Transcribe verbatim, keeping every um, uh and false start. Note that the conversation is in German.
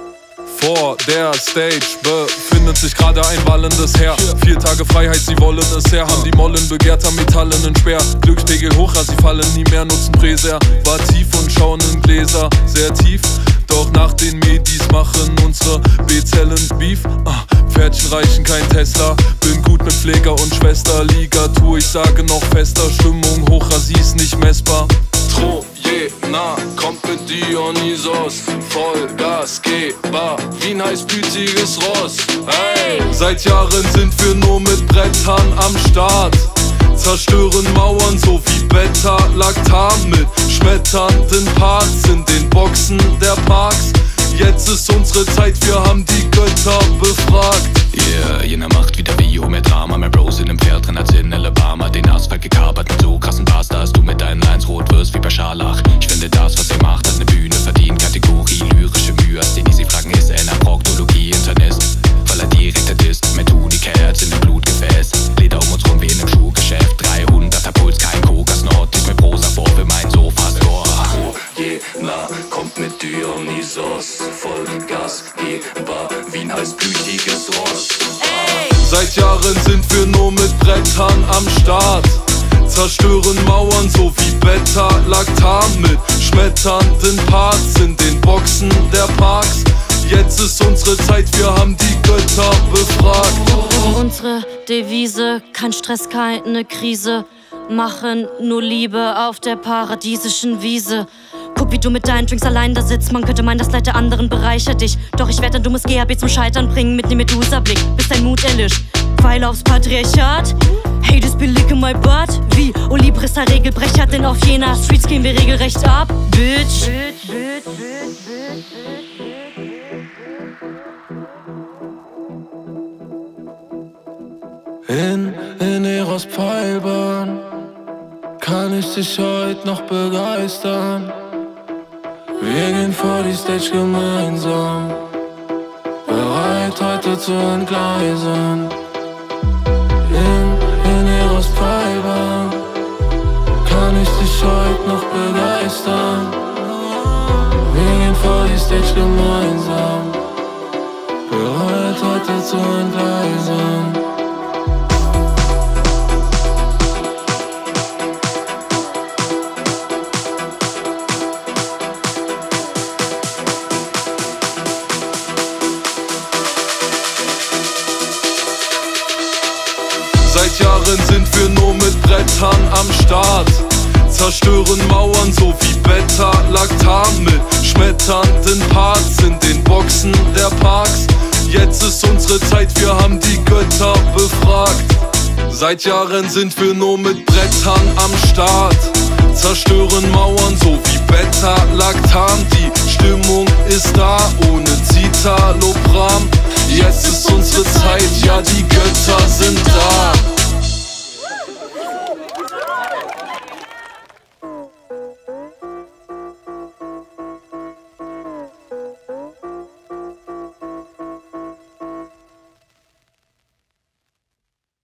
Vor der Stage befindet sich gerade ein wallendes Heer. Vier Tage Freiheit, sie wollen es her. Haben die Mollen begehrt am metallenen Speer. Glückspegel hoch, sie fallen nie mehr, nutzen Präservativ und schauen in Gläser sehr tief. Doch nach den Medis machen unsere B-Zellen Beef. ah, Pferdchen reichen, kein Tesla. Bin gut mit Pfleger und Schwester. Ligatur, ich sage noch fester. Stimmung hoch, sie ist nicht messbar. Trojena kommt mit Dionysos. Vollgasgeber wie ein heißblütiges Ross. Hey! Seit Jahren sind wir nur mit Brettern am Start. Zerstören Mauern so wie Beta-Lactam mit schmetternden Parts in den Boxen der Parks. Jetzt ist unsere Zeit, wir haben die Götter befragt. Yeah, jener macht wieder Video, mehr Drama. Mehr Bros in dem Pferd drin als in Alabama. Den Asphalt gekapert mit so krassen Bars, dass du mit deinen Lines rot wirst wie bei Scharlach. Ich finde das, was ihr macht, hat ne Bühne verdient. Kategorie lyrische Mühe, als den easy Fragen ist er in der Proktologie Internist. Weil er direkt disst, mehr Tunik-Herz in dem Blutgefäß. Leder um uns rum wie in einem Schuhgeschäft. dreihunderter Puls, kein Kokasnort. Ich mit Prosa vor für mein Sofa-Score. Trojena kommt mit Dionysos. Vollgasgeber wie ein heißblütiges Ross. Seit Jahren sind wir nur mit Brettern am Start. Zerstören Mauern so wie Beta-Lactam mit schmetternden Parts in den Boxen der Parks. Jetzt ist unsere Zeit, wir haben die Götter befragt. Unsere Devise, kein Stress, keine Krise. Machen nur Liebe auf der paradiesischen Wiese. Guck, wie du mit deinen Drinks allein da sitzt. Man könnte meinen, das Leid der anderen bereichert dich. Doch ich werde ein dummes G H B zum Scheitern bringen mit nem Medusa-Blick, bis dein Mut erlischt. Pfeil aufs Patriarchat. Hey, das Beleg in my butt. Wie Olibris der Regelbrecher, denn auf jener Streets gehen wir regelrecht ab. Bitch. Bitch, bitch, bitch, bitch, bitch. In, in Eros Peilbahn kann ich dich heute noch begeistern. Wir gehen vor die Stage gemeinsam, bereit heute zu entgleisen. In, in Eros Peilbahn kann ich dich heute noch begeistern. Wir gehen vor die Stage gemeinsam, bereit heute zu entgleisen. Seit Jahren sind wir nur mit Brettern am Start. Zerstören Mauern so wie Beta-Lactam mit schmetternden Parts in den Boxen der Parks. Jetzt ist unsere Zeit, wir haben die Götter befragt. Seit Jahren sind wir nur mit Brettern am Start. Zerstören Mauern so wie Beta-Lactam. Die Stimmung ist da ohne Citalopram. Jetzt